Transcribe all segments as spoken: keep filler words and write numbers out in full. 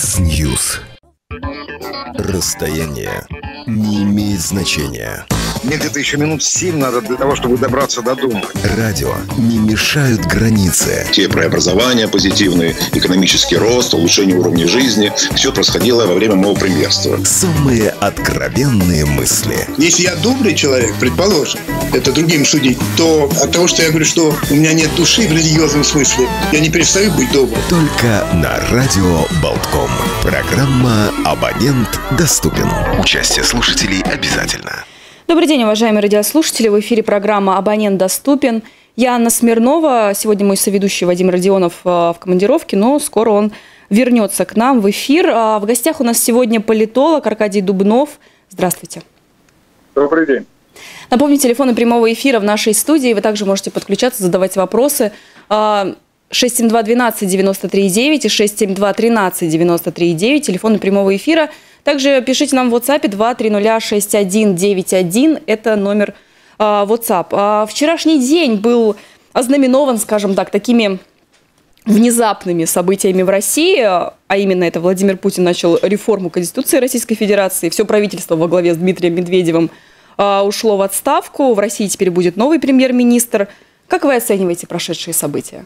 X-News. Расстояние не имеет значения. Мне где-то еще минут семь надо для того, чтобы добраться до дома. Радио не мешают границы. Те преобразования позитивные, экономический рост, улучшение уровня жизни. Все происходило во время моего премьерства. Самые откровенные мысли. Если я добрый человек, предположим, это другим судить, то от того, что я говорю, что у меня нет души в религиозном смысле, я не перестаю быть добрым. Только на радио Болтком. Программа «Абонент доступен». Участие слушателей обязательно. Добрый день, уважаемые радиослушатели. В эфире программа «Абонент доступен». Я Анна Смирнова. Сегодня мой соведущий Вадим Родионов в командировке, но скоро он вернется к нам в эфир. В гостях у нас сегодня политолог Аркадий Дубнов. Здравствуйте. Добрый день. Напомню, телефоны прямого эфира в нашей студии. Вы также можете подключаться, задавать вопросы. шесть семь два двенадцать девяносто три девять и шесть семь два тринадцать девяносто три девять. Телефоны прямого эфира. Также пишите нам в WhatsApp два три ноль шесть один девять один. Это номер э, WhatsApp. А вчерашний день был ознаменован, скажем так, такими внезапными событиями в России. А именно это Владимир Путин начал реформу Конституции Российской Федерации. Все правительство во главе с Дмитрием Медведевым э, ушло в отставку. В России теперь будет новый премьер-министр. Как вы оцениваете прошедшие события?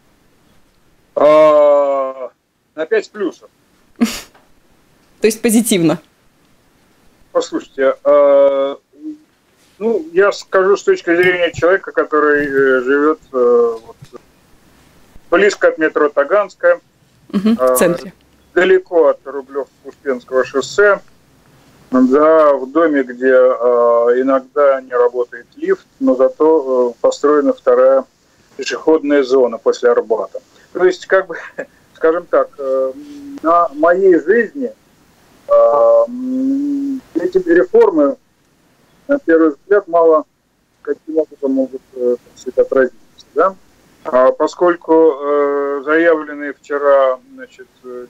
А, на пять плюсов. То есть позитивно? Послушайте, э, ну, я скажу с точки зрения человека, который э, живет э, вот, близко от метро Таганская, угу, э, в центре. Далеко от Рублев-Успенского шоссе, да, в доме, где э, иногда не работает лифт, но зато э, построена вторая пешеходная зона после Арбата. То есть, как бы, скажем так, э, на моей жизни эти реформы, на первый взгляд, мало каким образом могут, так сказать, отразиться. Да? А поскольку э, заявленные вчера, значит,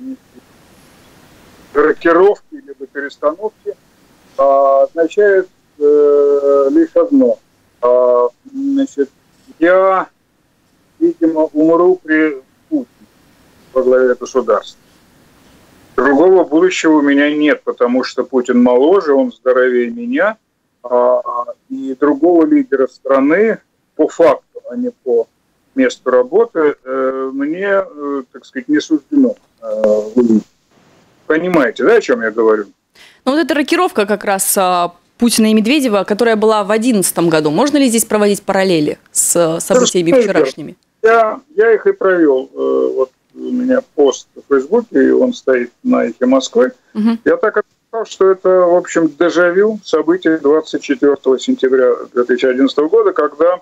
рокировки либо перестановки э, означают э, лишь одно. Э, значит, я, видимо, умру при Путине во главе государства. Другого будущего у меня нет, потому что Путин моложе, он здоровее меня, а, и другого лидера страны по факту, а не по месту работы, э, мне, э, так сказать, не суждено э, увидеть. Понимаете, да, о чем я говорю? Ну вот эта рокировка как раз а, Путина и Медведева, которая была в две тысячи одиннадцатом году. Можно ли здесь проводить параллели с событиями да, вчерашними? Я, я их и провел. Э, вот. У меня пост в Фейсбуке, и он стоит на «Эхе Москвы». Uh-huh. Я так отметил, что это, в общем, дежавю событий двадцать четвёртого сентября две тысячи одиннадцатого года, когда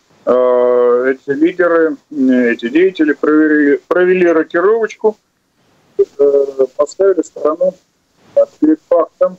э, эти лидеры, эти деятели провели, провели рокировочку, э, поставили страну э, перед фактом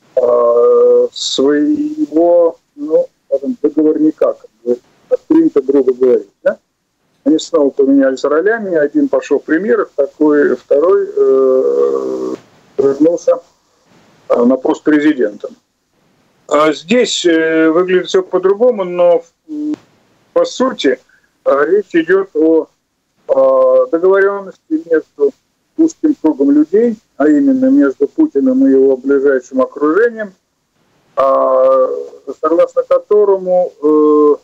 э, своего, ну, скажем, договорника, как бы, от принято грубо говорить, да? Они снова поменялись ролями, один пошел в премьерах, такой, второй э, вернулся э, на пост президента. А здесь э, выглядит все по-другому, но по сути э, речь идет о э, договоренности между узким кругом людей, а именно между Путиным и его ближайшим окружением, э, согласно которому э,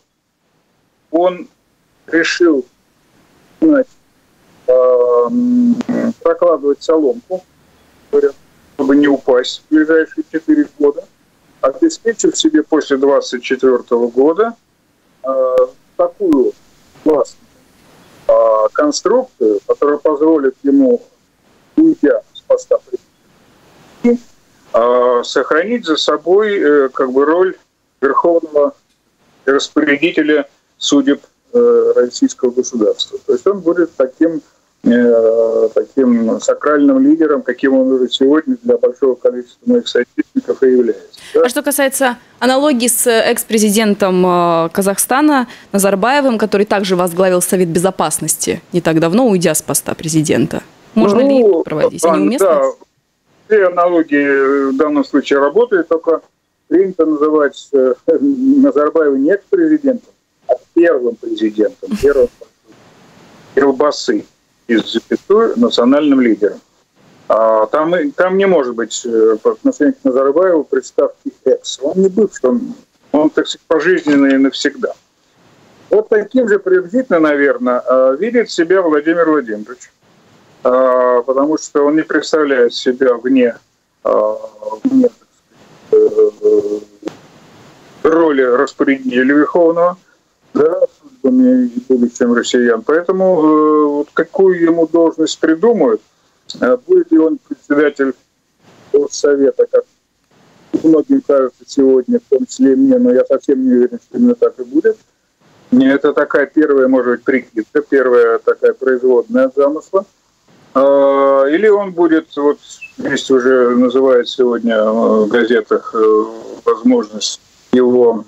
он решил, значит, э, прокладывать соломку, чтобы не упасть в ближайшие четыре года, обеспечив себе после двадцать четвёртого года э, такую классную э, конструкцию, которая позволит ему, уйдя с поста президента, э, сохранить за собой э, как бы роль верховного распорядителя судеб российского государства. То есть он будет таким, э, таким сакральным лидером, каким он уже сегодня для большого количества моих соотечественников и является. Да? А что касается аналогии с экс-президентом Казахстана Назарбаевым, который также возглавил Совет Безопасности не так давно, уйдя с поста президента. Можно ну, ли проводить? Они уместны? Да, все аналогии в данном случае работают, только принято называть Назарбаева не экс-президентом, первым президентом, первым Елбасы из запятой национальным лидером. Там, там не может быть по отношению к Назарбаеву приставки «экс». Он не бывший, он, он, так сказать, пожизненный навсегда. Вот таким же приблизительно, наверное, видит себя Владимир Владимирович. Потому что он не представляет себя вне, вне так сказать, роли распорядителя Верховного, да, судьбами и будущим россиян. Поэтому вот какую ему должность придумают, будет ли он председатель Госсовета, как многим кажется сегодня, в том числе и мне, но я совсем не уверен, что именно так и будет. Это такая первая, может быть, прикидка, первая такая производная от замысла. Или он будет, вот есть уже называют сегодня в газетах возможность его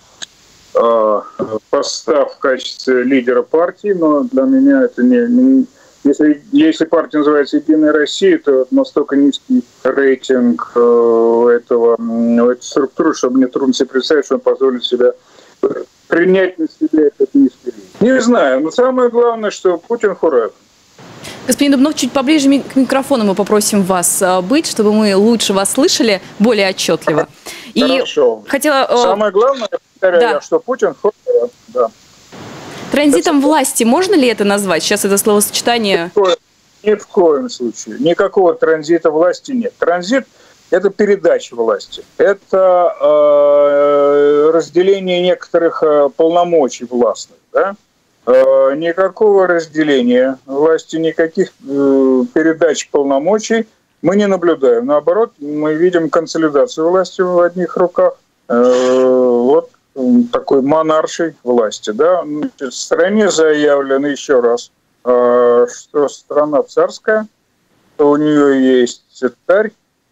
поста в качестве лидера партии, но для меня это не... не Если, если партия называется «Единая Россия», то настолько низкий рейтинг э, этого, э, этой структуры, что мне трудно себе представить, что он позволит себя принять на себя этот низкий рейтинг. Не знаю, но самое главное, что Путин forever. Господин Дубнов, чуть поближе к микрофону мы попросим вас быть, чтобы мы лучше вас слышали, более отчетливо. Хорошо. И хотела... Самое главное, повторяю, да. что Путин forever, да. Транзитом власти можно ли это назвать? Сейчас это словосочетание... Ни в коем, ни в коем случае. Никакого транзита власти нет. Транзит – это передача власти. Это э, разделение некоторых э, полномочий властных. Да? Э, никакого разделения власти, никаких э, передач полномочий мы не наблюдаем. Наоборот, мы видим консолидацию власти в одних руках. Э, вот. Такой монаршей власти. Да? В стране заявлено еще раз, что страна царская, что у нее есть царь,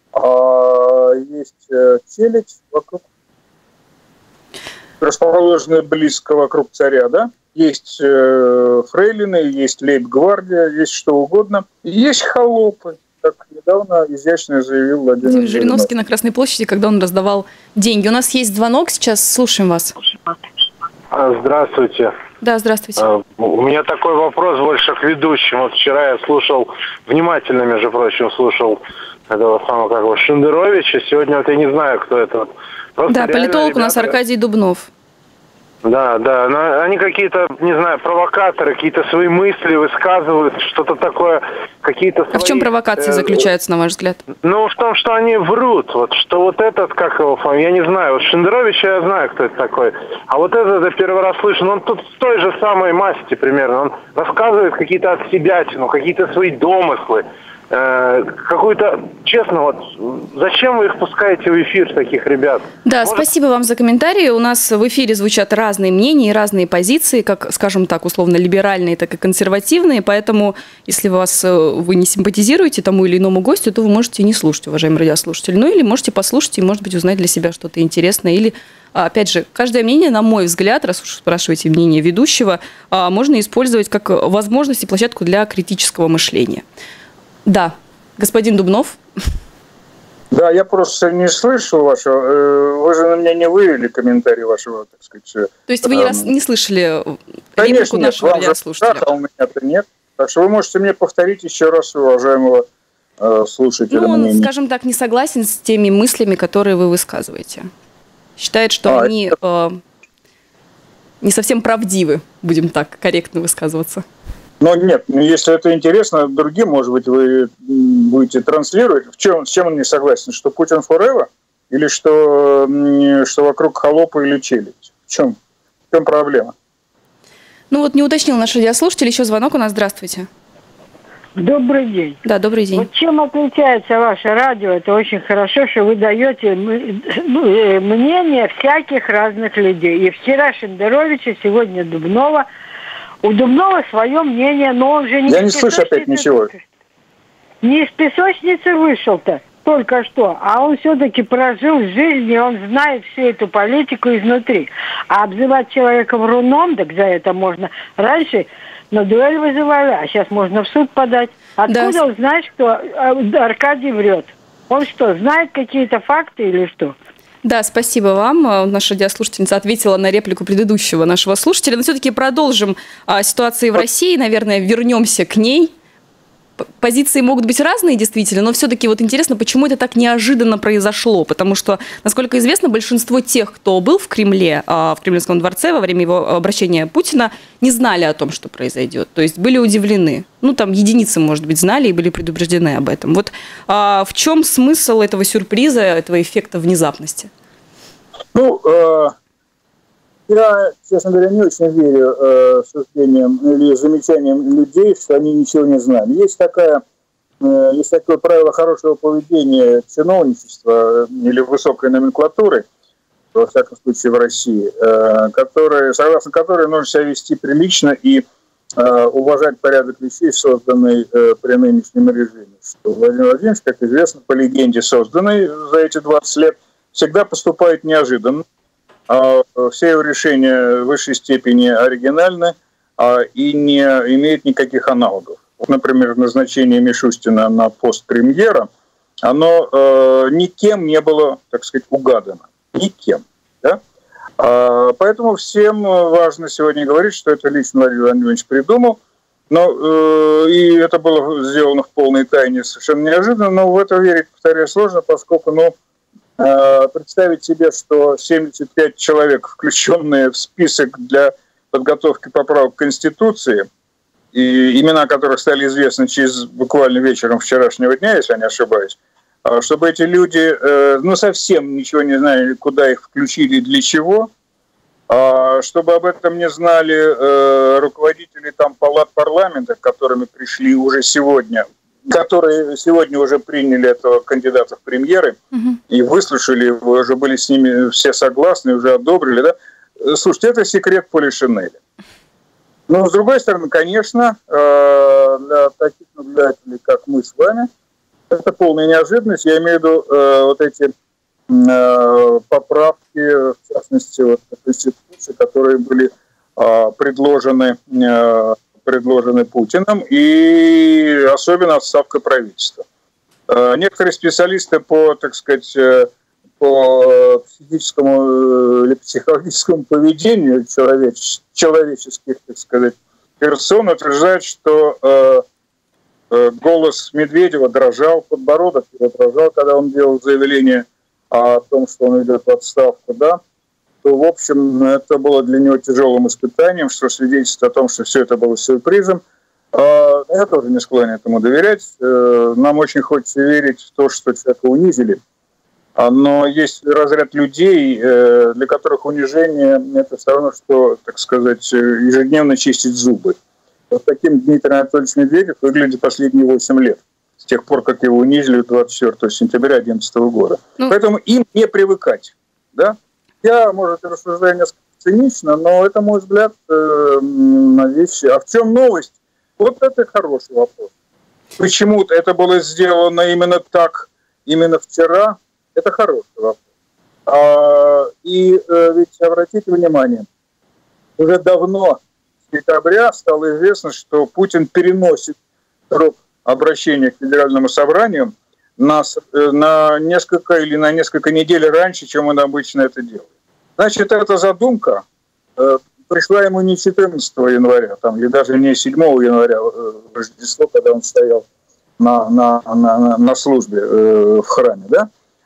есть челядь вокруг, расположенная близко вокруг царя, да? Есть фрейлины, есть лейб-гвардия, есть что угодно. И есть холопы, как недавно изящно заявил Владимир Жириновский. Жириновский на Красной площади, когда он раздавал деньги. У нас есть звонок сейчас, слушаем вас. Здравствуйте. Да, здравствуйте. У меня такой вопрос больше к ведущим. Вот вчера я слушал, внимательно, между прочим, слушал этого самого, как его, Шендеровича. Сегодня вот я не знаю, кто это. Просто да, политолог ребята... у нас Аркадий Дубнов. Да, да, но они какие-то, не знаю, провокаторы, какие-то свои мысли высказывают, что-то такое, какие-то свои... А в чем провокации э, заключаются, на ваш взгляд? Ну, в том, что они врут, вот, что вот этот, как его, я не знаю, вот Шендерович, я знаю, кто это такой, а вот этот я первый раз слышу, он тут с той же самой масти примерно, он рассказывает какие-то от себя, ну, какие-то свои домыслы, э, какую-то, честно, вот, зачем вы их пускаете в эфир, таких ребят? Да, Может... спасибо вам за комментарии. У нас в эфире звучат разные мнения и разные позиции, как, скажем так, условно либеральные, так и консервативные. Поэтому, если вас, вы не симпатизируете тому или иному гостю, то вы можете не слушать, уважаемые радиослушатели. Ну или можете послушать и, может быть, узнать для себя что-то интересное. Или, опять же, каждое мнение, на мой взгляд, раз уж спрашиваете мнение ведущего, можно использовать как возможность и площадку для критического мышления. Да, господин Дубнов. Да, я просто не слышал вашего. Вы же на меня не вывели комментарий вашего, так сказать. То есть вы не, раз, не слышали реплику нашего нет, радиослушателя? Конечно, а у меня-то нет. Так что вы можете мне повторить еще раз, уважаемого э, слушателя. Ну, он, мнение. скажем так, не согласен с теми мыслями, которые вы высказываете. Считает, что а, они э, не совсем правдивы, будем так корректно высказываться. Но нет, если это интересно другим, может быть, вы будете транслировать. В чем, с чем он не согласен? Что Путин forever? Или что, что вокруг холопа или челядь? В чем, в чем проблема? Ну вот не уточнил наш радиослушатель. Еще звонок у нас. Здравствуйте. Добрый день. Да, добрый день. Вот чем отличается ваше радио? Это очень хорошо, что вы даете мнение всяких разных людей. И вчера Шендеровича, сегодня Дубнова. У Дубнова свое мнение, но он же не... Я не слышу опять ничего. Не из песочницы вышел-то только что, а он все-таки прожил жизнь, и он знает всю эту политику изнутри. А обзывать человека вруном, так за это можно... Раньше на дуэль вызывали, а сейчас можно в суд подать. Откуда да. он знает, что Аркадий врет? Он что, знает какие-то факты или что? Да, спасибо вам. Наша радиослушательница ответила на реплику предыдущего нашего слушателя. Но все-таки продолжим о ситуации в России. Наверное, вернемся к ней. позиции могут быть разные, действительно, но все-таки вот интересно, почему это так неожиданно произошло, потому что, насколько известно, большинство тех, кто был в Кремле, в Кремлевском дворце во время его обращения Путина, не знали о том, что произойдет, то есть были удивлены. Ну, там единицы, может быть, знали и были предупреждены об этом. Вот а, в чем смысл этого сюрприза, этого эффекта внезапности? Ну, э, я, честно говоря, не очень верю э, суждениям или замечаниям людей, что они ничего не знали. Есть такая, э, есть такое правило хорошего поведения чиновничества или высокой номенклатуры, во всяком случае в России, э, которые, согласно которой нужно себя вести прилично и э, уважать порядок вещей, созданный э, при нынешнем режиме. Что Владимир Владимирович, как известно, по легенде созданный за эти двадцать лет, всегда поступает неожиданно. А все его решения в высшей степени оригинальны а, и не имеют никаких аналогов. Например, назначение Мишустина на пост премьера, оно э, никем не было, так сказать, угадано. Никем. Да? А, поэтому всем важно сегодня говорить, что это лично Владимир Владимирович придумал. Но, э, и это было сделано в полной тайне совершенно неожиданно, но в это верить, повторяю, сложно, поскольку, ну, представить себе, что семьдесят пять человек, включенные в список для подготовки поправок к Конституции, и имена которых стали известны через буквально вечером вчерашнего дня, если я не ошибаюсь, чтобы эти люди, ну, совсем ничего не знали, куда их включили и для чего, чтобы об этом не знали руководители там палат парламента, к которыми пришли уже сегодня, которые сегодня уже приняли этого кандидата в премьеры угу. и выслушали его, уже были с ними все согласны, уже одобрили. Да? Слушайте, это секрет Полишинеля. Но, с другой стороны, конечно, для таких наблюдателей, как мы с вами, это полная неожиданность. Я имею в виду вот эти поправки, в частности, вот, Конституции, которые были предложены предложены Путиным, и особенно отставка правительства. Некоторые специалисты по, так сказать, по психическому или психологическому поведению человеч, человеческих, так сказать, персон утверждают, что голос Медведева дрожал, подбородок его дрожал, когда он делал заявление о том, что он идет в отставку, да, то, в общем, это было для него тяжелым испытанием, что свидетельствует о том, что все это было сюрпризом. Я тоже не склонен этому доверять. Нам очень хочется верить в то, что человека унизили. Но есть разряд людей, для которых унижение – это все равно, что, так сказать, ежедневно чистить зубы. Вот таким Дмитрий Анатольевич Медведев выглядит последние восемь лет, с тех пор, как его унизили двадцать четвёртого сентября две тысячи одиннадцатого года. Ну. Поэтому им не привыкать, да? Я, может, рассуждаю несколько цинично, но это мой взгляд э, на вещи. А в чем новость? Вот это хороший вопрос. Почему это было сделано именно так, именно вчера? Это хороший вопрос. А, и э, ведь обратите внимание, уже давно, с декабря, стало известно, что Путин переносит срок обращения к Федеральному собранию на, на несколько или на несколько недель раньше, чем он обычно это делает. Значит, эта задумка э, пришла ему не четырнадцатого января, там, или даже не седьмого января, э, Рождество, когда он стоял на, на, на, на службе э, в храме. Да?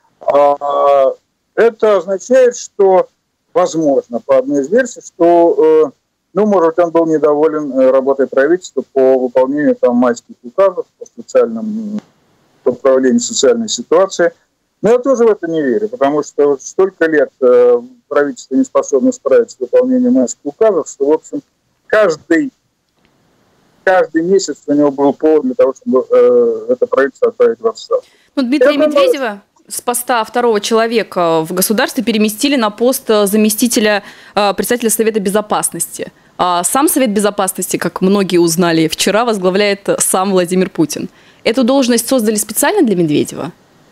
А, это означает, что, возможно, по одной из версий, что, э, ну, может, он был недоволен работой правительства по выполнению там майских указов, по социальному по управлению социальной ситуацией. Но я тоже в это не верю, потому что столько лет э, правительство не способно справиться с выполнением майских указов, что, в общем, каждый, каждый месяц у него был повод для того, чтобы э, это правительство отправить в отставку. Ну, Дмитрия Медведева с поста второго человека в государстве переместили на пост заместителя э, председателя Совета Безопасности. А сам Совет Безопасности, как многие узнали вчера, возглавляет сам Владимир Путин. Эту должность создали специально для Медведева?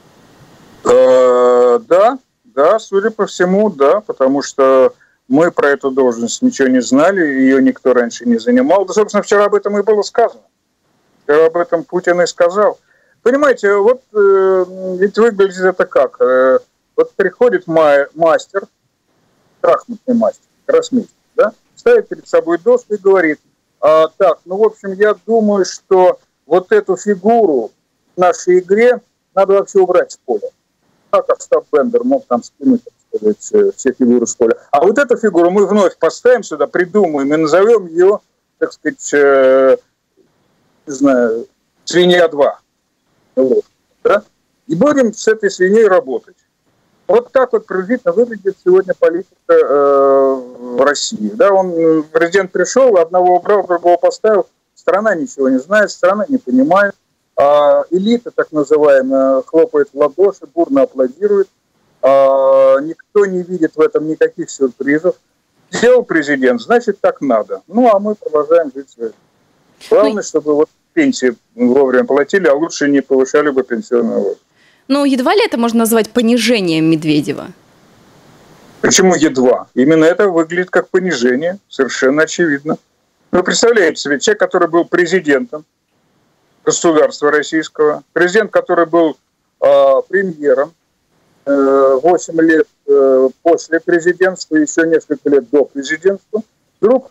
Э, да, да, судя по всему, да, потому что мы про эту должность ничего не знали, ее никто раньше не занимал. Да, собственно, вчера об этом и было сказано. Вчера об этом Путин и сказал. Понимаете, вот э, ведь выглядит это как? Э, вот приходит ма- мастер, шахматный мастер, гроссмейстер, да, ставит перед собой доску и говорит, а, так, ну, в общем, я думаю, что вот эту фигуру в нашей игре надо вообще убрать с поля. Как Остап Бендер мог там скинуть, так сказать, все фигуры с поля. А вот эту фигуру мы вновь поставим сюда, придумаем и назовем ее, так сказать, э, не знаю, свинья два. Да? И будем с этой свиньей работать. Вот так вот приблизительно выглядит сегодня политика э, в России. Да, он, президент пришел, одного убрал, другого поставил. Страна ничего не знает, страна не понимает. А элита, так называемая, хлопает в ладоши, бурно аплодирует. А никто не видит в этом никаких сюрпризов. Сделал президент, значит, так надо. Ну, а мы продолжаем жить своей жизнью. Главное, чтобы вот пенсии вовремя платили, а лучше не повышали бы пенсионный возраст. Ну, едва ли это можно назвать понижением Медведева? Почему едва? Именно это выглядит как понижение, совершенно очевидно. Вы представляете себе, человек, который был президентом государства российского, президент, который был э, премьером, э, восемь лет э, после президентства, еще несколько лет до президентства, вдруг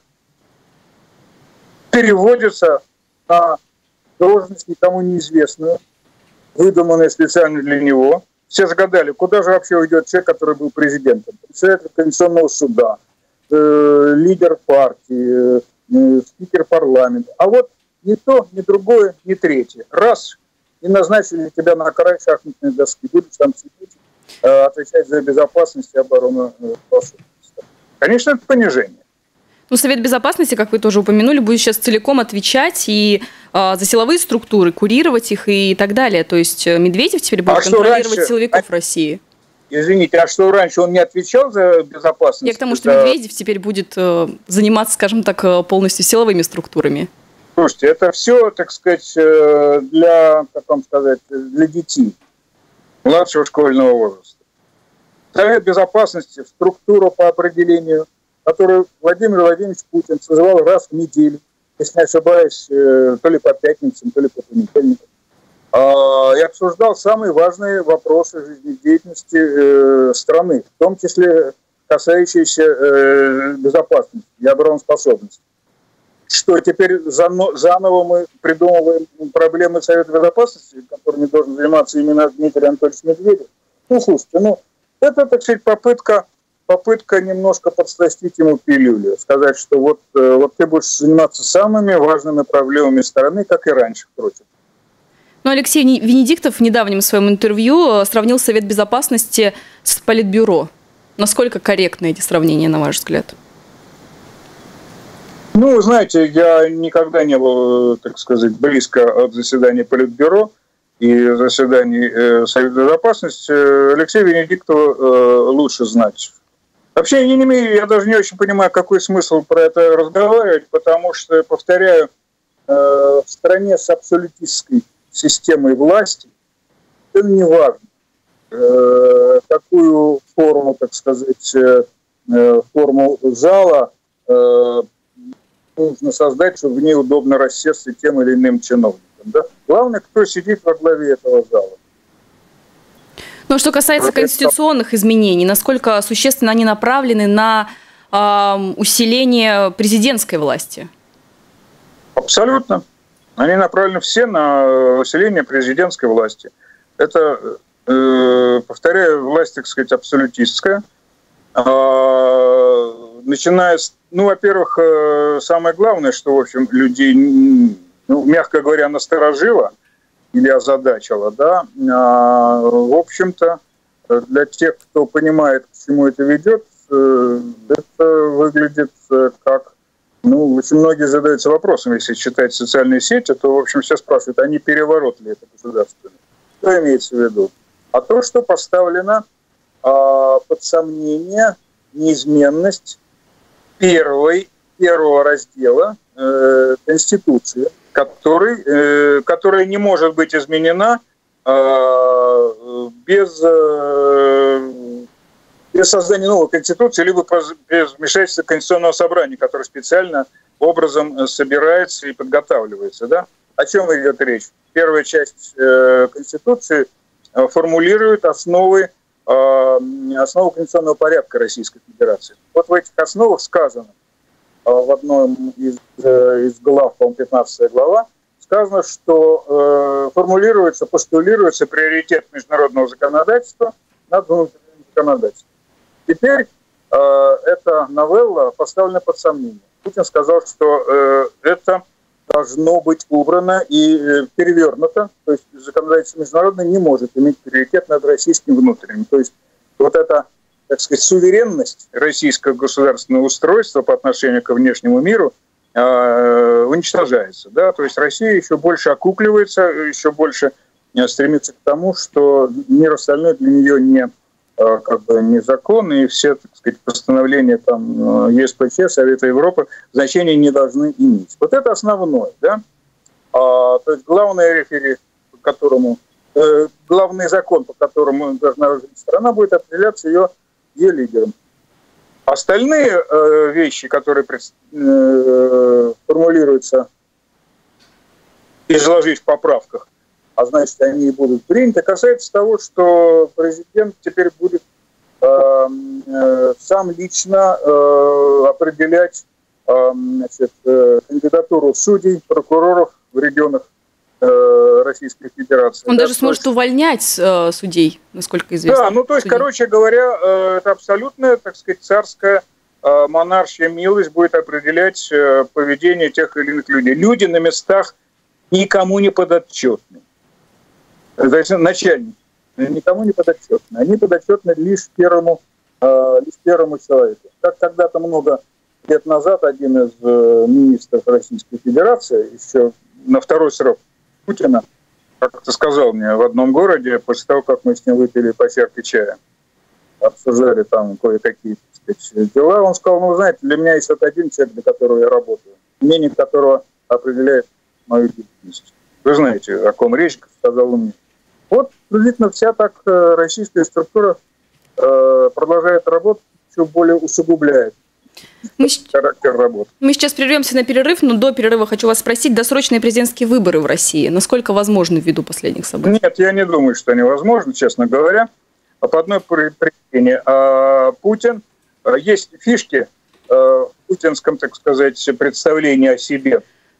переводится на должность никому неизвестную, выдуманная специально для него. Все загадали, куда же вообще уйдет человек, который был президентом. Председатель Конституционного суда, э, лидер партии, э, спикер парламента. А вот ни то, ни другое, ни третье. Раз, и назначили тебя на край шахматной доски. Будешь там сидеть, э, отвечать за безопасность и оборону. Э, Конечно, это понижение. Ну, Совет Безопасности, как вы тоже упомянули, будет сейчас целиком отвечать и э, за силовые структуры, курировать их и так далее. То есть Медведев теперь будет а контролировать раньше, силовиков а, России. Извините, а что раньше он не отвечал за безопасность? Я к тому, что это... Медведев теперь будет э, заниматься, скажем так, полностью силовыми структурами. Слушайте, это все, так сказать, для, как вам сказать, для детей младшего школьного возраста. Совет Безопасности, структура по определению, которую Владимир Владимирович Путин созывал раз в неделю, если не ошибаюсь, то ли по пятницам, то ли по понедельникам, и обсуждал самые важные вопросы жизнедеятельности страны, в том числе касающиеся безопасности и обороноспособности. Что теперь заново мы придумываем проблемы Совета Безопасности, которыми должен заниматься именно Дмитрий Анатольевич Медведев? Ну, слушайте, ну, это, так сказать, попытка попытка немножко подсластить ему пилюлю, сказать, что вот, вот ты будешь заниматься самыми важными проблемами страны, как и раньше, впрочем. Ну, Алексей Венедиктов в недавнем своем интервью сравнил Совет Безопасности с Политбюро. Насколько корректны эти сравнения, на ваш взгляд? Ну, знаете, я никогда не был, так сказать, близко от заседания Политбюро и заседаний Совета Безопасности. Алексея Венедиктова лучше знать. Вообще, я, не имею, я даже не очень понимаю, какой смысл про это разговаривать, потому что, повторяю, в стране с абсолютистской системой власти это не важно, какую форму, так сказать, форму зала нужно создать, чтобы в ней удобно рассесться тем или иным чиновникам. Да? Главное, кто сидит во главе этого зала. Но что касается конституционных изменений, насколько существенно они направлены на э, усиление президентской власти? Абсолютно. Они направлены все на усиление президентской власти. Это, э, повторяю, власть, так сказать, абсолютистская. Э, начиная с, ну, во-первых, э, самое главное, что, в общем, людей, ну, мягко говоря, насторожило или озадачило, да, а, в общем-то, для тех, кто понимает, к чему это ведет, это выглядит как, ну, очень многие задаются вопросом, если читать социальные сети, то, в общем, все спрашивают, а не переворот ли это государственный? Что имеется в виду? А то, что поставлено а, под сомнение неизменность первой, первого раздела э, Конституции, который, э, которая не может быть изменена э, без, э, без создания новой Конституции, либо без вмешательства Конституционного собрания, которое специально образом собирается и подготавливается. Да? О чем идет речь? Первая часть э, Конституции э, формулирует основы, э, основы конституционного порядка Российской Федерации. Вот в этих основах сказано, в одном из, из глав, по-моему, пятнадцатая глава, сказано, что э, формулируется, постулируется приоритет международного законодательства над внутренним законодательством. Теперь э, эта новелла поставлена под сомнение. Путин сказал, что э, это должно быть убрано и э, перевернуто. То есть законодательство международное не может иметь приоритет над российским внутренним. То есть вот эта, так сказать, суверенность российского государственного устройства по отношению к внешнему миру э, уничтожается. Да? То есть Россия еще больше окукливается, еще больше стремится к тому, что мир остальной для нее не, как бы, не закон, и все, так сказать, постановления там, ЕСПЧ, Совета Европы значения не должны иметь. Вот это основное. Да? А, то есть главный рефери, по которому, э, главный закон, по которому должна жить страна, будет определяться ее, ее лидером. Остальные э, вещи, которые э, формулируются, изложить в поправках, а значит, они будут приняты, касается того, что президент теперь будет э, э, сам лично э, определять э, значит, э, кандидатуру судей, прокуроров в регионах э, Российской Федерации. Он да, даже сможет есть... увольнять э, судей, насколько известно. Да, ну то есть, судей. Короче говоря, э, это абсолютная, так сказать, царская э, монаршая милость будет определять э, поведение тех или иных людей. Люди на местах никому не подотчетны. То есть начальники никому не подотчетны. Они подотчетны лишь первому, э, лишь первому человеку. Как когда-то много лет назад один из э, министров Российской Федерации, еще на второй срок Путина, как-то сказал мне в одном городе, после того, как мы с ним выпили по чарке чая, обсуждали там кое-какие, так сказать, дела, он сказал, ну, знаете, для меня есть вот один человек, для которого я работаю, мнение которого определяет мою деятельность. Вы знаете, о ком речь, сказал он мне. Вот, приблизительно вся так российская структура э, продолжает работать, еще более усугубляет мы, характер работы. Мы сейчас прервемся на перерыв, но до перерыва хочу вас спросить, досрочные президентские выборы в России, насколько возможны ввиду последних событий? Нет, я не думаю, что они возможны, честно говоря. А по одной причине. А, Путин, есть фишки а, в путинском, так сказать, представлении о себе,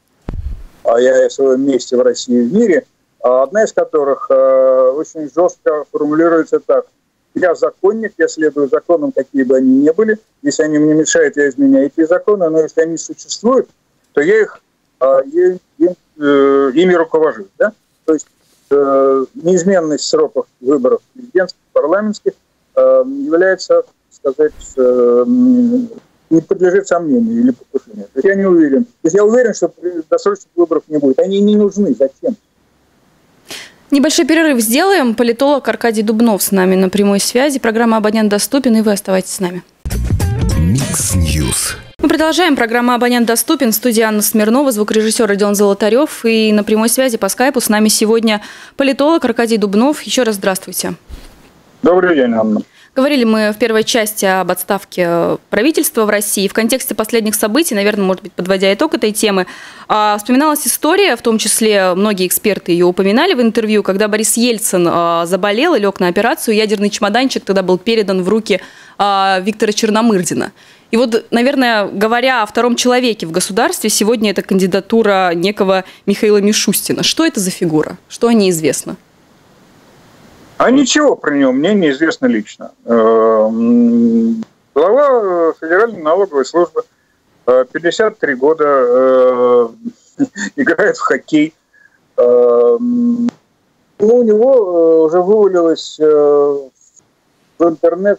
а я о своем месте в России и в мире, одна из которых э, очень жестко формулируется так. Я законник, я следую законам, какие бы они ни были. Если они мне мешают, я изменяю эти законы. Но если они существуют, то я их, э, им, э, ими руковожу. Да? То есть э, неизменность сроков выборов президентских, парламентских э, является, так сказать, э, не подлежит сомнению или покушению. То есть я не уверен. То есть я уверен, что досрочных выборов не будет. Они не нужны. Зачем? Небольшой перерыв сделаем. Политолог Аркадий Дубнов с нами на прямой связи. Программа «Абонент доступен», и вы оставайтесь с нами. Микс Ньюс. Мы продолжаем. Программа «Абонент доступен». В студии Анна Смирнова, звукорежиссер Родион Золотарев. И на прямой связи по скайпу с нами сегодня политолог Аркадий Дубнов. Еще раз здравствуйте. Добрый день, Анна. Говорили мы в первой части об отставке правительства в России. В контексте последних событий, наверное, может быть, подводя итог этой темы, вспоминалась история, в том числе многие эксперты ее упоминали в интервью, когда Борис Ельцин заболел и лег на операцию, ядерный чемоданчик тогда был передан в руки Виктора Черномырдина. И вот, наверное, говоря о втором человеке в государстве, сегодня это кандидатура некого Михаила Мишустина. Что это за фигура? Что о ней известно? А ничего про него мне неизвестно лично. Глава Федеральной налоговой службы, пятьдесят три года, играет в хоккей. Ну, у него уже вывалилось в интернет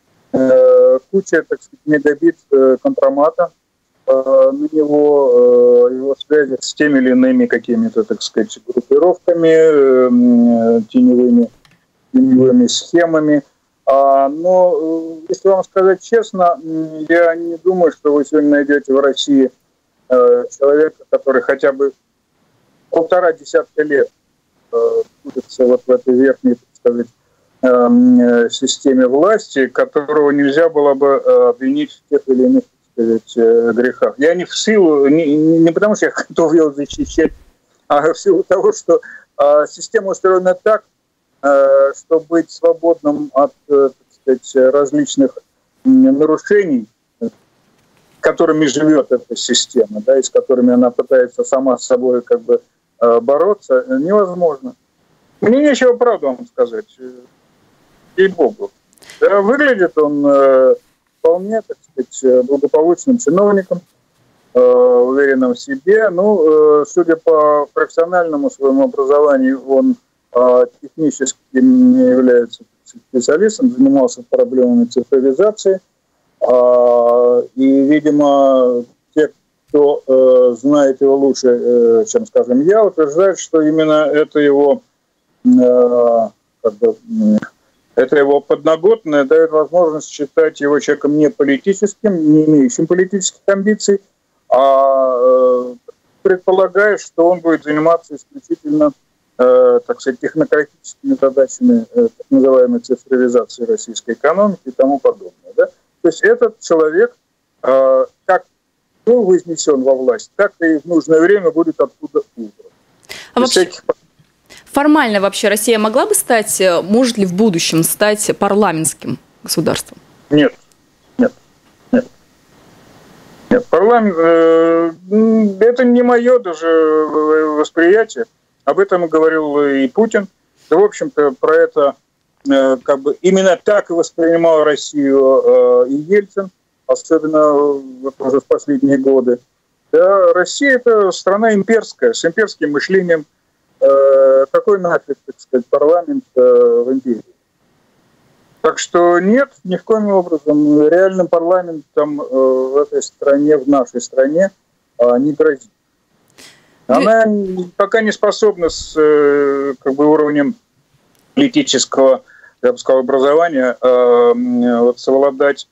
куча, так сказать, мегабит компромата на него, его связи с теми или иными какими-то, так сказать, группировками, теневыми теневыми схемами. А, но, если вам сказать честно, я не думаю, что вы сегодня найдете в России э, человека, который хотя бы полтора десятка лет э, находится вот в этой верхней, так сказать, э, системе власти, которого нельзя было бы э, обвинить в тех или иных, так сказать, э, грехах. Я не в силу, не, не потому что я готов его защищать, а в силу того, что э, система устроена так, чтобы быть свободным от, так сказать, различных нарушений, которыми живет эта система, да, и с которыми она пытается сама с собой как бы бороться невозможно. Мне нечего правду вам сказать, ей-богу. Выглядит он вполне, так сказать, благополучным чиновником, уверенным в себе. Ну, судя по профессиональному своему образованию, он технически не является специалистом, занимался проблемами цифровизации. И, видимо, те, кто знает его лучше, чем, скажем, я, утверждают, что именно это его, как бы, это его подноготное дает возможность считать его человеком не политическим, не имеющим политических амбиций, а предполагает, что он будет заниматься исключительно, так сказать, технократическими задачами так называемой цифровизации российской экономики и тому подобное. Да? То есть этот человек, как был вознесен во власть, так и в нужное время будет оттуда убран. А вообще, всяких... формально вообще Россия могла бы стать, может ли в будущем стать парламентским государством? Нет, нет, нет. Нет, парламент, э, это не мое даже восприятие. Об этом говорил и Путин. Да, в общем-то, про это э, как бы именно так и воспринимал Россию э, и Ельцин, особенно вот уже в последние годы. Да, Россия – это страна имперская, с имперским мышлением. Э, какой нафиг, так сказать, парламент э, в империи? Так что нет, ни в коем образом реальным парламентом э, в этой стране, в нашей стране э, не грозит. Она пока не способна с как бы, уровнем политического, я бы сказал, образования э, вот, совладать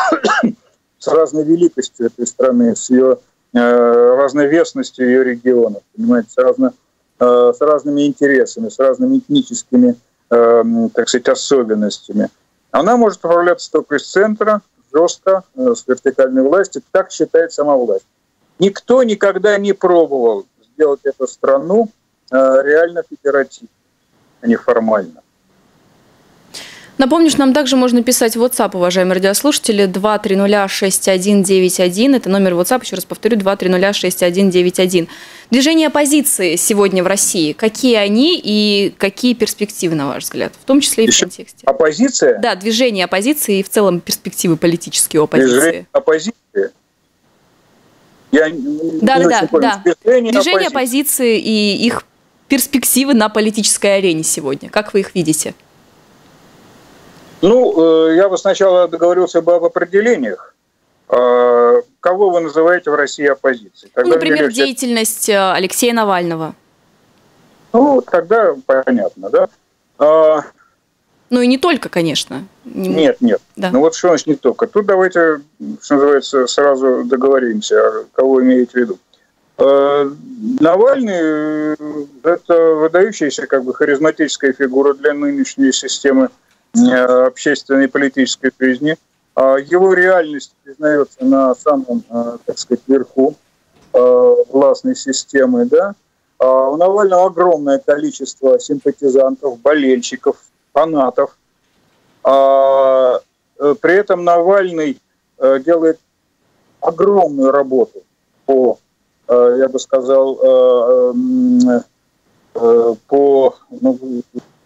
с разной великостью этой страны, с ее э, разной весностью ее регионов, понимаете, с, разно, э, с разными интересами, с разными этническими, э, так сказать, особенностями. Она может управляться только из центра, жестко, э, с вертикальной властью, так считает сама власть. Никто никогда не пробовал сделать эту страну э, реально федеративной, а не формально. Напомню, что нам также можно писать в WhatsApp, уважаемые радиослушатели, два три ноль шесть один девять один. Это номер WhatsApp, еще раз повторю, два три ноль шесть один девять один. Движения оппозиции сегодня в России. Какие они и какие перспективы, на ваш взгляд? В том числе и Еще в контексте. Оппозиция? Да, движение оппозиции и в целом перспективы политические оппозиции. Движение оппозиции? Я да, не да, да, да. Движение, Движение оппозиции. оппозиции и их перспективы на политической арене сегодня. Как вы их видите? Ну, я бы сначала договорился бы об определениях. Кого вы называете в России оппозицией? Ну, например, легче... деятельность Алексея Навального. Ну, тогда понятно, да? Ну и не только, конечно. Нет, нет. Да. Ну вот что значит не только. Тут давайте, что называется, сразу договоримся, кого имеете в виду. Навальный – это выдающаяся как бы харизматическая фигура для нынешней системы общественной и политической жизни. Его реальность признается на самом, так сказать, верху властной системы. Да? У Навального огромное количество симпатизантов, болельщиков, фанатов. При этом Навальный делает огромную работу по, я бы сказал, по ну,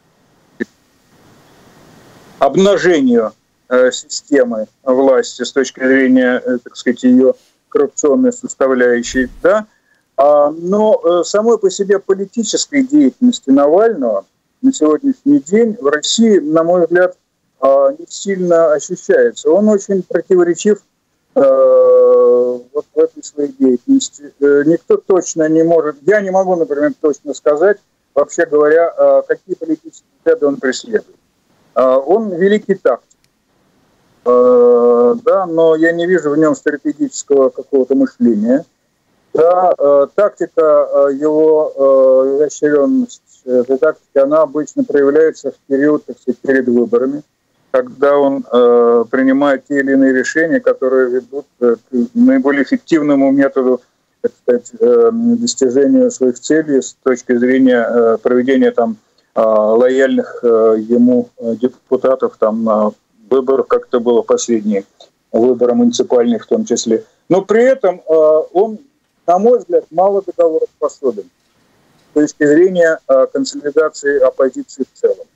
обнажению системы власти с точки зрения, так сказать, ее коррупционной составляющей, да. Но самой по себе политической деятельности Навального на сегодняшний день в России, на мой взгляд, не сильно ощущается. Он очень противоречив вот в этой своей деятельности. Никто точно не может, я не могу, например, точно сказать, вообще говоря, какие политические взгляды он преследует. Он великий тактик, да, но я не вижу в нем стратегического какого-то мышления. Да, тактика его, изощренность этой тактики, она обычно проявляется в период, так сказать, перед выборами, когда он э, принимает те или иные решения, которые ведут к наиболее эффективному методу, так сказать, э, достижения своих целей с точки зрения э, проведения там, э, лояльных э, ему депутатов там, на выборах, как это было последние выборы муниципальные в том числе. Но при этом э, он, на мой взгляд, мало договороспособен. точки зрения консолидации оппозиции в целом.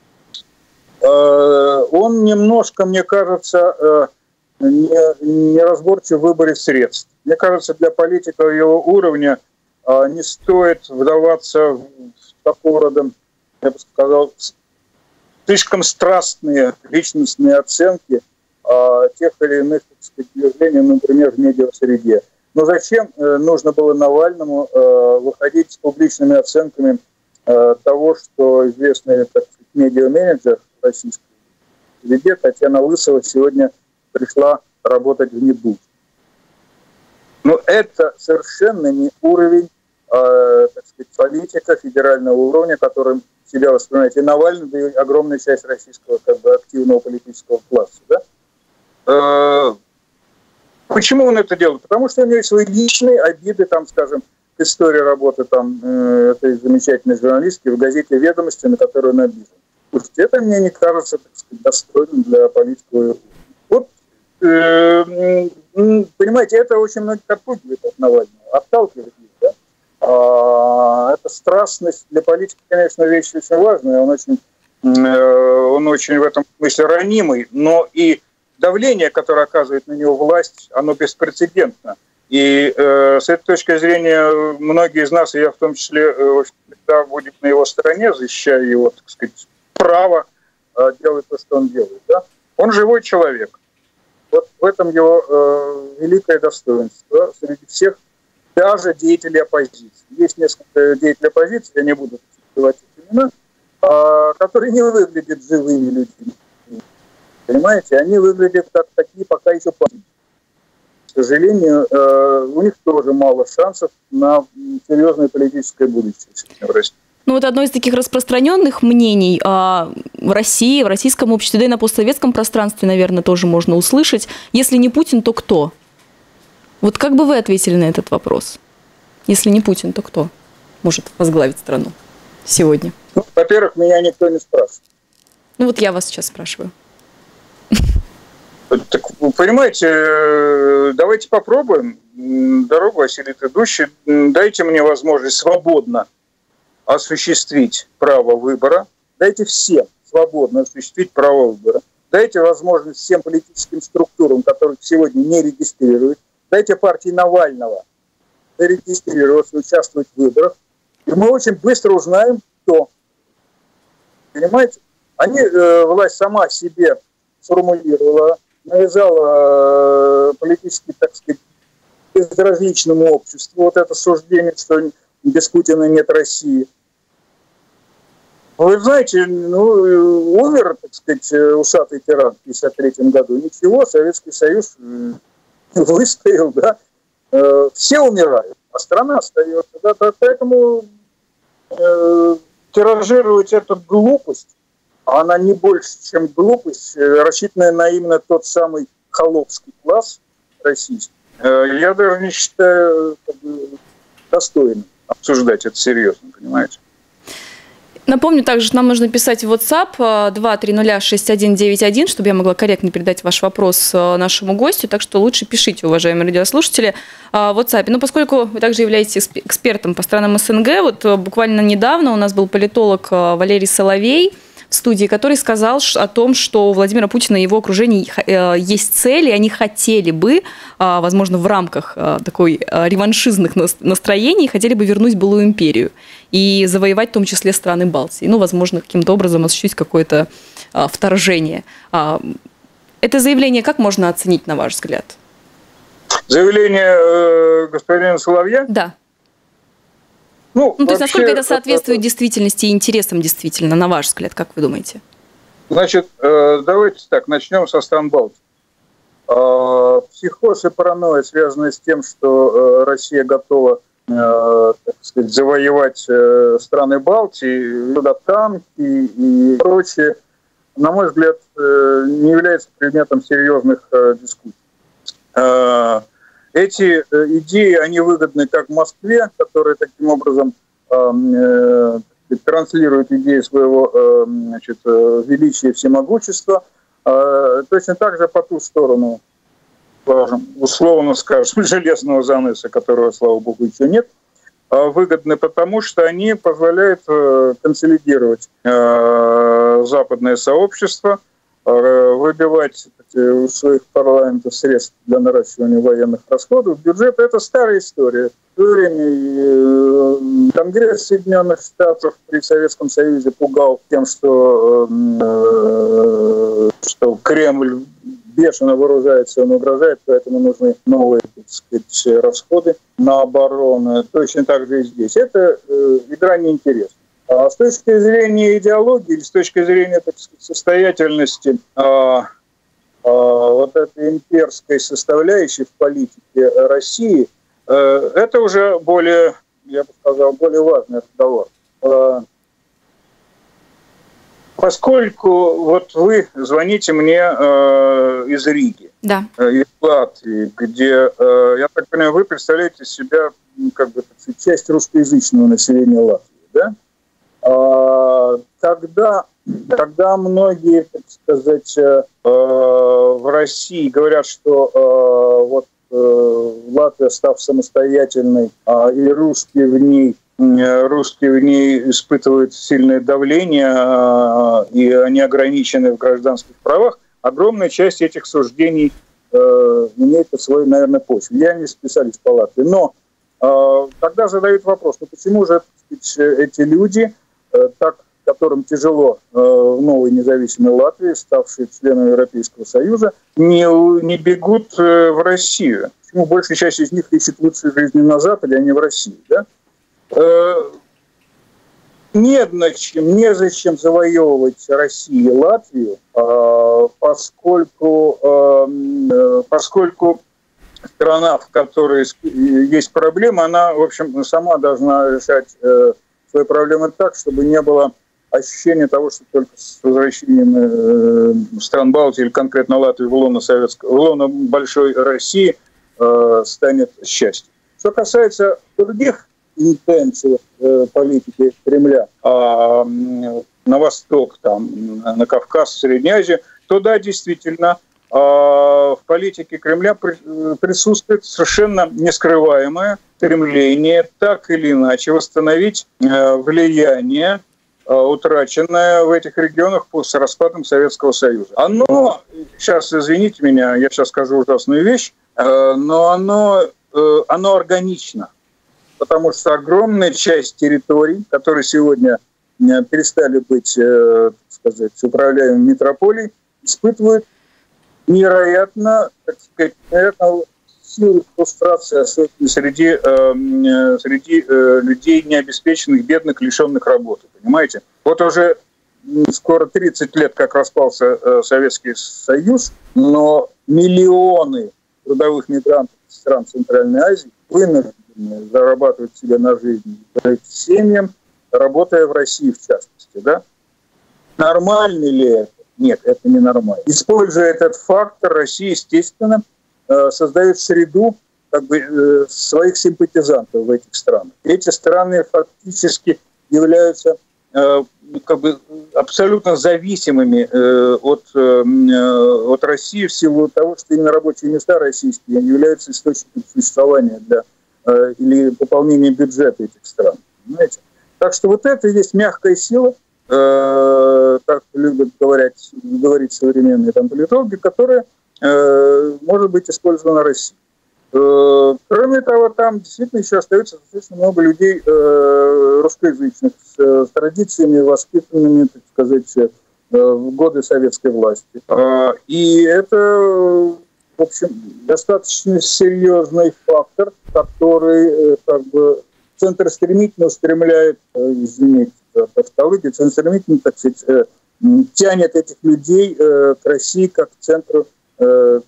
Он немножко, мне кажется, неразборчив в выборе средств. Мне кажется, для политиков его уровня не стоит вдаваться в такого рода, я бы сказал, слишком страстные личностные оценки тех или иных, так сказать, движений, например, в медиасреде. Но зачем нужно было Навальному выходить с публичными оценками того, что известный, так сказать, медиа-менеджер российской среде Татьяна Лысова сегодня пришла работать в НИБУ? Но это совершенно не уровень, э, так сказать, политика федерального уровня, которым себя воспринимает и Навальный, да и огромная часть российского, как бы, активного политического класса. Да? Э, почему он это делает? Потому что у него есть свои личные обиды, там, скажем, к истории работы там, э, этой замечательной журналистки в газете «Ведомости», на которую он обижен. Слушайте, это мне не кажется, так сказать, достойным для политического. Вот, э, понимаете, это очень многих отпугивает от Навального, отталкивает их, да? А, эта страстность для политики, конечно, вещь очень важная, он очень, э, он очень в этом смысле ранимый, но и давление, которое оказывает на него власть, оно беспрецедентно. И э, с этой точки зрения многие из нас, и я в том числе, э, всегда будем на его стороне, защищая его, так сказать, право э, делать то, что он делает. Да? Он живой человек. Вот в этом его э, великое достоинство среди всех, даже деятелей оппозиции. Есть несколько деятелей оппозиции, я не буду называть их имена, э, которые не выглядят живыми людьми. Понимаете? Они выглядят как такие пока еще памятники. К сожалению, э, у них тоже мало шансов на серьезное политическое будущее в России. Ну, вот одно из таких распространенных мнений а, в России, в российском обществе, да и на постсоветском пространстве, наверное, тоже можно услышать. Если не Путин, то кто? Вот как бы вы ответили на этот вопрос? Если не Путин, то кто может возглавить страну сегодня? Ну, во-первых, меня никто не спрашивает. Ну, вот я вас сейчас спрашиваю. Так, вы понимаете, давайте попробуем. Дорогу осилит идущий. Дайте мне возможность свободно осуществить право выбора. Дайте всем свободно осуществить право выбора. Дайте возможность всем политическим структурам, которых сегодня не регистрируют. Дайте партии Навального зарегистрироваться, участвовать в выборах. И мы очень быстро узнаем, кто. Понимаете? Они, э, власть сама себе сформулировала, навязала э, политически, так сказать, безразличному обществу вот это суждение, что без Путина нет России. Вы знаете, ну, умер, так сказать, усатый тиран в тысяча девятьсот пятьдесят третьем году. Ничего, Советский Союз выстоял, да. Все умирают, а страна остается. Да? Поэтому э, тиражировать эту глупость, она не больше, чем глупость, рассчитанная на именно тот самый холопский класс российский. Э, я даже не считаю как бы, достойным обсуждать это серьезно, понимаете? Напомню также, что нам нужно писать в WhatsApp два три ноль шесть один девять один, чтобы я могла корректно передать ваш вопрос нашему гостю. Так что лучше пишите, уважаемые радиослушатели, в WhatsApp. Но поскольку вы также являетесь экспертом по странам СНГ, вот буквально недавно у нас был политолог Валерий Соловей в студии, который сказал о том, что у Владимира Путина и его окружения есть цели, и они хотели бы, возможно, в рамках такой реваншизных настроений, хотели бы вернуть былую империю и завоевать в том числе страны Балтии. Ну, возможно, каким-то образом осуществить какое-то вторжение. Это заявление как можно оценить, на ваш взгляд? Заявление э, господина Соловья? Да. Ну, ну, то есть, вообще, насколько это соответствует это... действительности и интересам действительно, на ваш взгляд, как вы думаете? Значит, давайте так, начнем со стран Балтии. Психоз и паранойя, связанные с тем, что Россия готова, так сказать, завоевать страны Балтии, туда танки и прочее, на мой взгляд, не является предметом серьезных дискуссий. Эти идеи, они выгодны как Москве, которая таким образом э, транслирует идеи своего э, значит, величия и всемогущества. Э, точно так же по ту сторону, условно скажем, железного занавеса, которого, слава богу, еще нет, выгодны потому, что они позволяют консолидировать западное сообщество, выбивать в своих парламентах средств для наращивания военных расходов. Бюджет – это старая история. В то время Конгресс Соединенных Штатов при Советском Союзе пугал тем, что, что Кремль бешено вооружается, он угрожает, поэтому нужны новые, так сказать, расходы на оборону. Точно так же и здесь. Это игра неинтересна. А с точки зрения идеологии или с точки зрения, так сказать, состоятельности а, а, вот этой имперской составляющей в политике России, а, это уже более, я бы сказал, более важный разговор. А, поскольку вот вы звоните мне а, из Риги, да. из Латвии, где, а, я так понимаю, вы представляете себя как бы, так сказать, часть русскоязычного населения Латвии, да? Когда, когда многие, так сказать, в России говорят, что вот Латвия, став самостоятельной, и русские в ней, русские в ней испытывают сильное давление, и они ограничены в гражданских правах, огромная часть этих суждений имеет свою, наверное, почву. Я не специалист по Латвии, но когда задают вопрос, ну почему же, так сказать, эти люди, так, которым тяжело э, в новой независимой Латвии, ставшей членом Европейского Союза, не, не бегут э, в Россию. Почему большая часть из них ищет лучшей жизни на Западе, а не в России? Да? Э, нет зачем, незачем завоевывать Россию и Латвию, э, поскольку, э, поскольку страна, в которой есть проблемы, она, в общем, сама должна решать э, свои проблемы так, чтобы не было ощущения того, что только с возвращением э, стран Балтии или конкретно Латвии в лоно советского, в лоно большой России э, станет счастьем. Что касается других интенсивов э, политики Кремля э, на восток, там, на Кавказ, в Средней Азии, то да, действительно, э, в политике Кремля при, присутствует совершенно нескрываемое стремление так или иначе восстановить э, влияние, э, утраченное в этих регионах после распада Советского Союза. Оно, сейчас извините меня, я сейчас скажу ужасную вещь, э, но оно, э, оно органично, потому что огромная часть территорий, которые сегодня э, перестали быть, э, так сказать, управляемыми метрополией, испытывают невероятно, так сказать, невероятно силы фрустрации, особенно среди, э, среди э, людей необеспеченных, бедных, лишенных работы. Понимаете? Вот уже скоро тридцать лет, как распался э, Советский Союз, но миллионы трудовых мигрантов из стран Центральной Азии вынуждены зарабатывать себе на жизнь, семьям, работая в России в частности. Да? Нормально ли это? Нет, это не нормально. Используя этот фактор, Россия, естественно, создает среду как бы, своих симпатизантов в этих странах. Эти страны фактически являются как бы, абсолютно зависимыми от, от России в силу того, что именно рабочие места российские являются источником существования для, или пополнения бюджета этих стран. Понимаете? Так что вот это и есть мягкая сила, как любят говорить, говорить современные там, политологи, которая может быть использована Россией. Кроме того, там действительно еще остается достаточно много людей русскоязычных с традициями, воспитанными, так сказать, в годы советской власти. И это, в общем, достаточно серьезный фактор, который как бы центр стремительно устремляет, извините, тавтологию, центр стремительно, так сказать, тянет этих людей к России как к центру как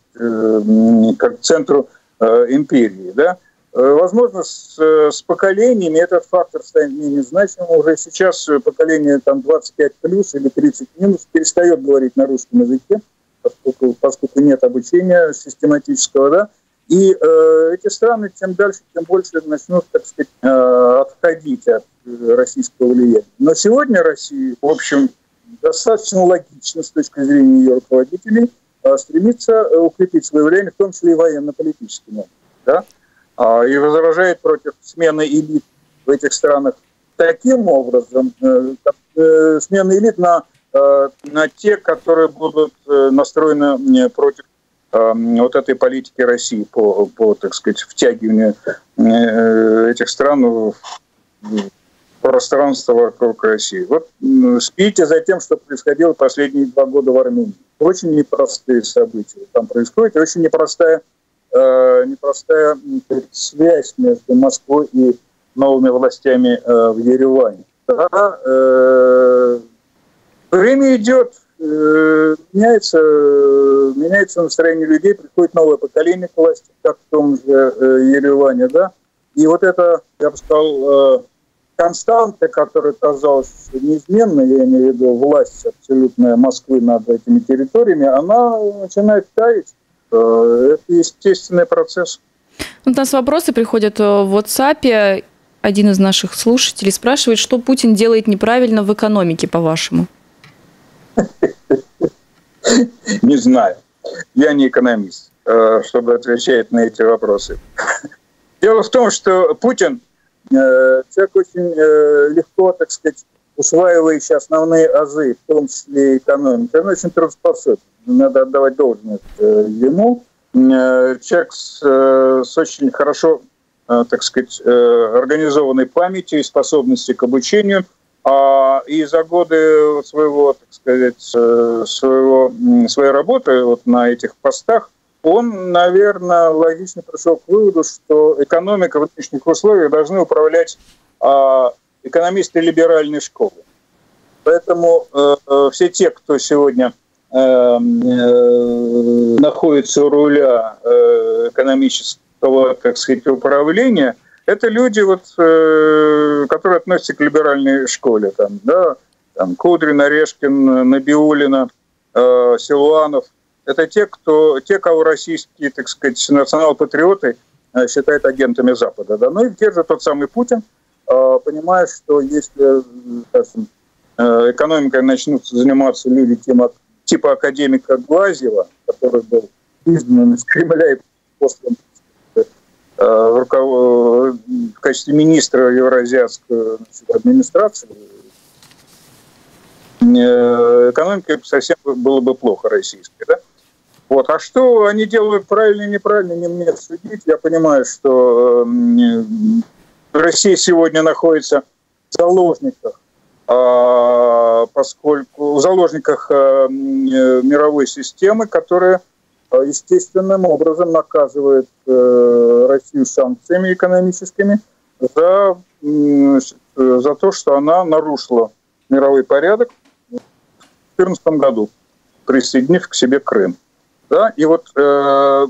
к центру империи. Да? Возможно, с, с поколениями этот фактор станет менее значимым. Уже сейчас поколение там, двадцать пять плюс или тридцать минус перестает говорить на русском языке, поскольку, поскольку нет обучения систематического. Да? И э, эти страны тем дальше, тем больше начнут, так сказать, э, отходить от российского влияния. Но сегодня Россия, в общем, достаточно логично с точки зрения ее руководителей, стремится укрепить свое влияние, в том числе и военно-политическим образом, да? И возражает против смены элит в этих странах таким образом, э, э, смена элит на, э, на те, которые будут э, настроены против э, вот этой политики России по, по, так сказать, втягиванию э, этих стран в пространство вокруг России. Вот э, следите за тем, что происходило последние два года в Армении. Очень непростые события там происходят, очень непростая, э, непростая э, связь между Москвой и новыми властями э, в Ереване. Да, э, время идет, э, меняется, э, меняется настроение людей, приходит новое поколение к власти, как в том же э, Ереване, да. И вот это, я бы сказал, э, константа, которая казалась неизменной, я имею в виду власть абсолютная Москвы над этими территориями, она начинает таять. Э, это естественный процесс. У нас вопросы приходят в WhatsApp. Один из наших слушателей спрашивает, что Путин делает неправильно в экономике, по-вашему? Не знаю. Я не экономист, чтобы отвечать на эти вопросы. Дело в том, что Путин человек очень легко, так сказать, усваивающий основные азы, в том числе экономики. Он очень трудоспособен. Надо отдавать должное ему. Человек с, с очень хорошо, так сказать, организованной памятью и способностью к обучению. И за годы своего, так сказать, своего, своей работы вот на этих постах он, наверное, логично пришел к выводу, что экономика в нынешних условиях должны управлять экономисты либеральной школы. Поэтому все те, кто сегодня находится у руля экономического, так сказать, управления, это люди, вот, которые относятся к либеральной школе. Там, да, там Кудрин, Орешкин, Набиуллина, Силуанов. Это те, кто, те, кого российские, так сказать, национал-патриоты считают агентами Запада. Да? Ну и где же тот самый Путин, понимая, что если, скажем, экономикой начнут заниматься люди типа, типа академика Глазьева, который был изгнан из Кремля и после в качестве министра евразиатской, значит, администрации, экономика совсем было бы плохо российской. Да? Вот. А что они делают правильно и неправильно, не мне судить. Я понимаю, что Россия сегодня находится в заложниках, поскольку в заложниках мировой системы, которая естественным образом наказывает Россию санкциями экономическими за, за то, что она нарушила мировой порядок в две тысячи четырнадцатом году, присоединив к себе Крым. Да? И вот э,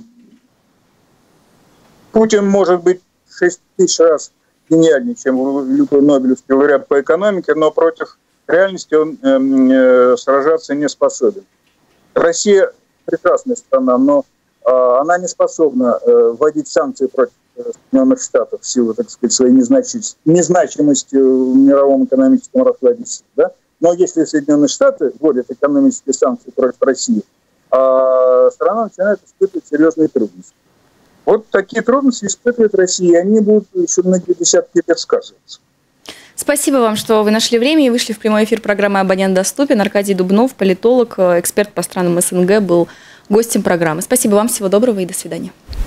Путин может быть шесть тысяч раз гениальнее, чем любой нобелевский лауреат по экономике, но против реальности он э, э, сражаться не способен. Россия прекрасная страна, но э, она не способна э, вводить санкции против Соединенных Штатов в силу, так сказать, своей незначимости, незначимости в мировом экономическом раскладе сил. Да? Но если Соединенные Штаты вводят экономические санкции против России, э, страна начинает испытывать серьезные трудности. Вот такие трудности испытывает Россия, и они будут еще многие десятки лет сказываться. Спасибо вам, что вы нашли время и вышли в прямой эфир программы «Абонент доступен». Аркадий Дубнов, политолог, эксперт по странам СНГ, был гостем программы. Спасибо вам, всего доброго и до свидания.